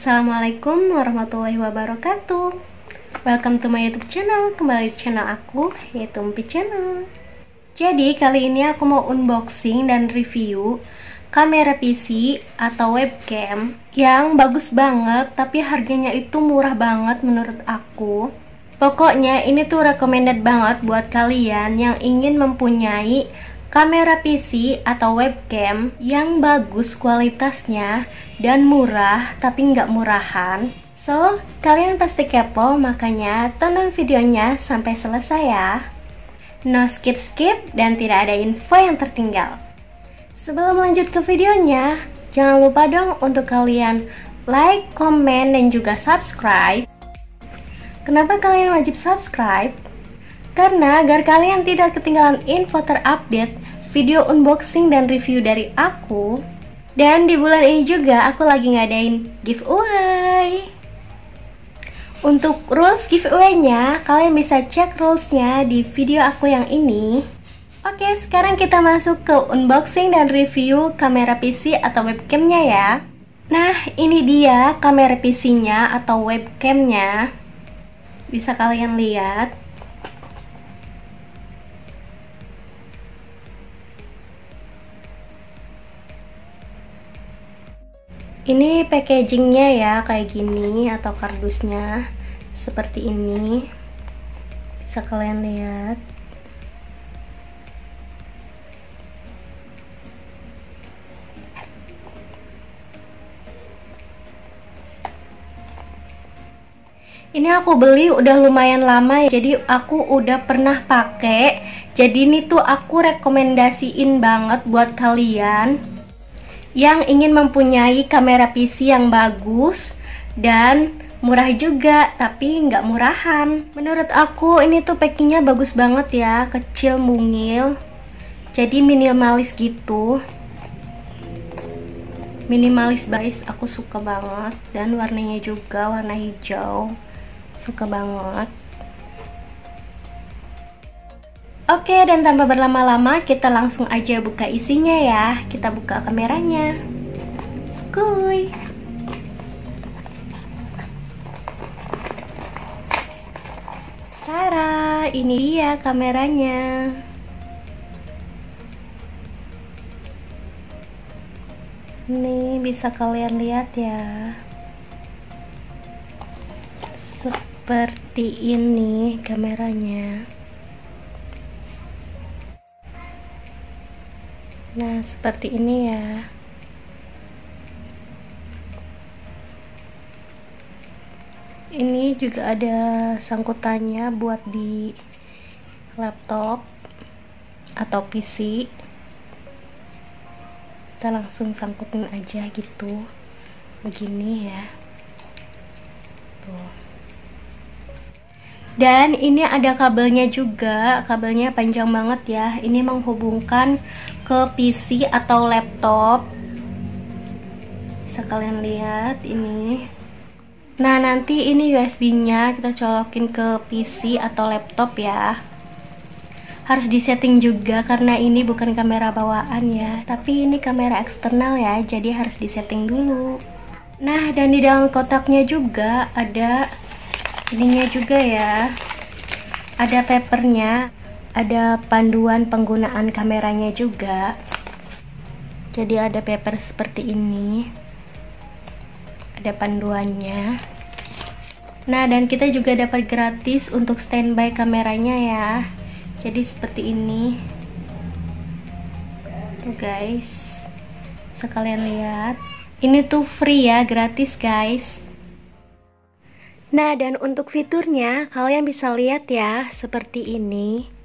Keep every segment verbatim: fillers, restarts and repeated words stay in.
Assalamualaikum warahmatullahi wabarakatuh. Welcome to my YouTube channel. Kembali di channel aku, yaitu Umpi Channel. Jadi kali ini aku mau unboxing dan review kamera P C atau webcam yang bagus banget, tapi harganya itu murah banget menurut aku. Pokoknya ini tuh recommended banget buat kalian yang ingin mempunyai kamera P C atau webcam yang bagus kualitasnya dan murah tapi nggak murahan. So, kalian pasti kepo, makanya tonton videonya sampai selesai ya. No skip-skip dan tidak ada info yang tertinggal. Sebelum lanjut ke videonya, jangan lupa dong untuk kalian like, komen, dan juga subscribe. Kenapa kalian wajib subscribe? Karena agar kalian tidak ketinggalan info terupdate, video unboxing dan review dari aku. Dan di bulan ini juga aku lagi ngadain giveaway. Untuk rules giveaway-nya, kalian bisa cek rules-nya di video aku yang ini. Oke, sekarang kita masuk ke unboxing dan review kamera P C atau webcamnya ya. Nah, ini dia kamera P C-nya atau webcamnya. Bisa kalian lihat. Ini packagingnya ya, kayak gini, atau kardusnya seperti ini. Bisa kalian lihat. Ini aku beli udah lumayan lama, jadi aku udah pernah pakai. Jadi ini tuh aku rekomendasiin banget buat kalian yang ingin mempunyai kamera P C yang bagus dan murah juga, tapi nggak murahan. Menurut aku ini tuh packingnya bagus banget ya, kecil mungil, jadi minimalis gitu. Minimalis guys, aku suka banget. Dan warnanya juga warna hijau, suka banget. Oke, dan tanpa berlama-lama kita langsung aja buka isinya ya. Kita buka kameranya. Skuy. Tara, ini dia kameranya. Nih, bisa kalian lihat ya. Seperti ini kameranya. Nah, seperti ini ya. Ini juga ada sangkutannya buat di laptop atau P C. Kita langsung sangkutin aja gitu. Begini ya. Tuh. Dan ini ada kabelnya juga. Kabelnya panjang banget ya. Ini menghubungkan ke P C atau laptop. Bisa kalian lihat ini. Nah, nanti ini U S B-nya kita colokin ke P C atau laptop ya. Harus disetting juga karena ini bukan kamera bawaan ya, tapi ini kamera eksternal ya, jadi harus disetting dulu. Nah, dan di dalam kotaknya juga ada ininya juga ya. Ada papernya. Ada panduan penggunaan kameranya juga. Jadi ada paper seperti ini. Ada panduannya. Nah, dan kita juga dapat gratis untuk standby kameranya ya. Jadi seperti ini. Tuh guys. Sekalian lihat. Ini tuh free ya, gratis guys. Nah, dan untuk fiturnya kalian bisa lihat ya, seperti ini.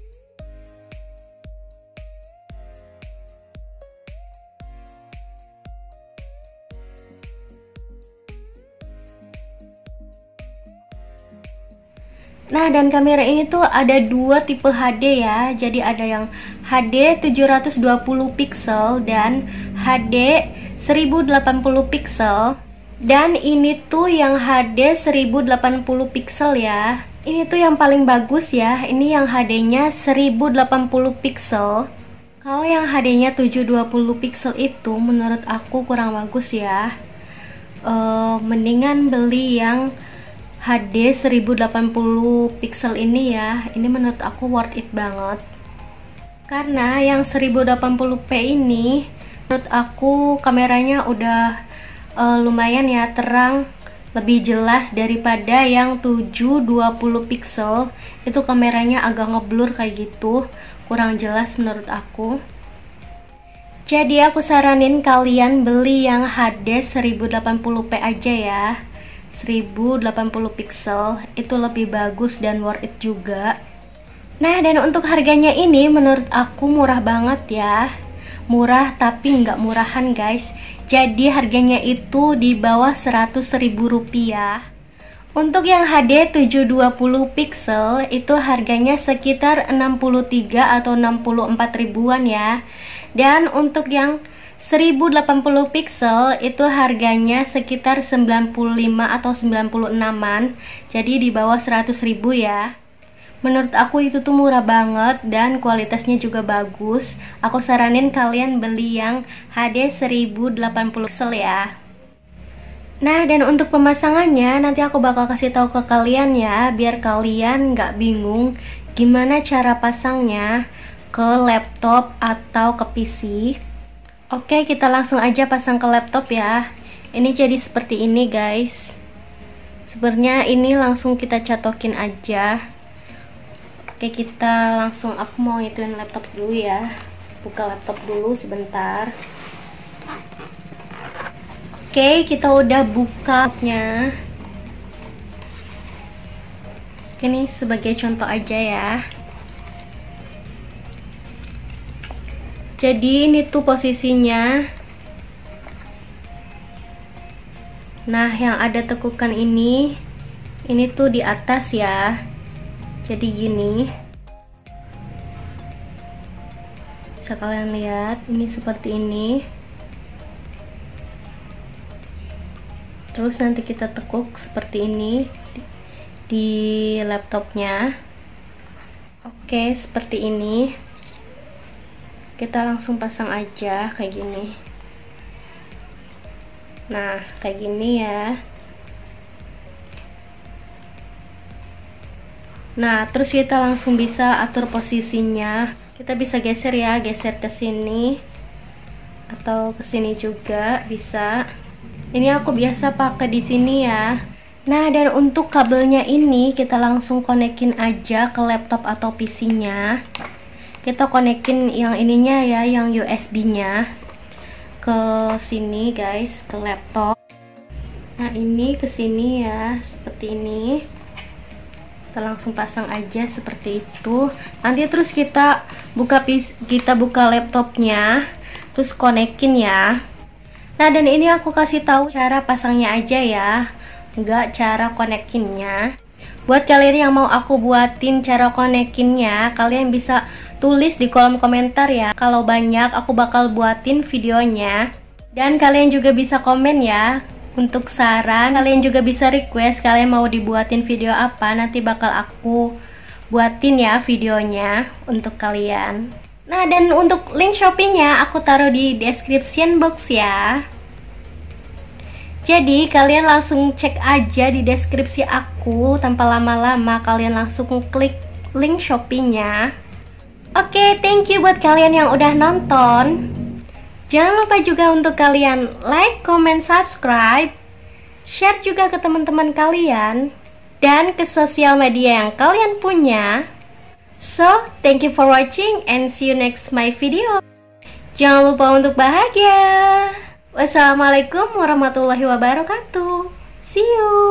Nah, dan kamera ini tuh ada dua tipe H D ya. Jadi ada yang H D tujuh ratus dua puluh pixel dan H D seribu delapan puluh pixel. Dan ini tuh yang H D seribu delapan puluh pixel ya. Ini tuh yang paling bagus ya. Ini yang H D-nya seribu delapan puluh pixel. Kalau yang H D-nya tujuh ratus dua puluh pixel itu menurut aku kurang bagus ya. uh, mendingan beli yang H D seribu delapan puluh pixel ini ya. Ini menurut aku worth it banget, karena yang seribu delapan puluh p ini menurut aku kameranya udah uh, lumayan ya, terang, lebih jelas daripada yang tujuh dua puluh pixel. Itu kameranya agak ngeblur kayak gitu, kurang jelas menurut aku. Jadi aku saranin kalian beli yang H D seribu delapan puluh p aja ya, seribu delapan puluh pixel, itu lebih bagus dan worth it juga. Nah, dan untuk harganya ini menurut aku murah banget ya. Murah tapi nggak murahan guys. Jadi harganya itu di bawah seratus ribu rupiah. Untuk yang H D tujuh dua puluh pixel itu harganya sekitar enam puluh tiga atau enam puluh empat ribuan ya. Dan untuk yang seribu delapan puluh pixel itu harganya sekitar sembilan puluh lima atau sembilan puluh enaman. Jadi di bawah seratus ribu ya. Menurut aku itu tuh murah banget dan kualitasnya juga bagus. Aku saranin kalian beli yang H D seribu delapan puluh pixel ya. Nah, dan untuk pemasangannya nanti aku bakal kasih tahu ke kalian ya, biar kalian nggak bingung gimana cara pasangnya ke laptop atau ke P C. Oke, kita langsung aja pasang ke laptop ya. Ini jadi seperti ini guys. Sebenarnya ini langsung kita catokin aja. Oke, kita langsung, aku mau ituin laptop dulu ya. Buka laptop dulu sebentar. Oke, kita udah buka laptopnya. Ini sebagai contoh aja ya. Jadi ini tuh posisinya. Nah, yang ada tekukan ini, ini tuh di atas ya. Jadi gini. Bisa kalian lihat, ini seperti ini. Terus nanti kita tekuk seperti ini di, di laptopnya. Oke, seperti ini. Kita langsung pasang aja kayak gini. Nah, kayak gini ya. Nah, terus kita langsung bisa atur posisinya. Kita bisa geser ya, geser ke sini atau ke sini juga bisa. Ini aku biasa pakai di sini ya. Nah, dan untuk kabelnya ini kita langsung konekin aja ke laptop atau P C-nya. Kita konekin yang ininya ya, yang U S B-nya ke sini guys, ke laptop. Nah, ini ke sini ya, seperti ini. Kita langsung pasang aja seperti itu. Nanti terus kita buka kita buka laptopnya, terus konekin ya. Nah, dan ini aku kasih tahu cara pasangnya aja ya, enggak cara konekinnya. Buat kalian yang mau aku buatin cara konekinnya, kalian bisa tulis di kolom komentar ya. Kalau banyak aku bakal buatin videonya. Dan kalian juga bisa komen ya untuk saran. Kalian juga bisa request kalian mau dibuatin video apa, nanti bakal aku buatin ya videonya untuk kalian. Nah, dan untuk link Shopee-nya aku taruh di description box ya. Jadi kalian langsung cek aja di deskripsi aku, tanpa lama-lama kalian langsung klik link Shopee-nya. Oke, thank you buat kalian yang udah nonton. Jangan lupa juga untuk kalian like, comment, subscribe, share juga ke teman-teman kalian, dan ke sosial media yang kalian punya. So, thank you for watching and see you next my video. Jangan lupa untuk bahagia. Wassalamualaikum warahmatullahi wabarakatuh. See you.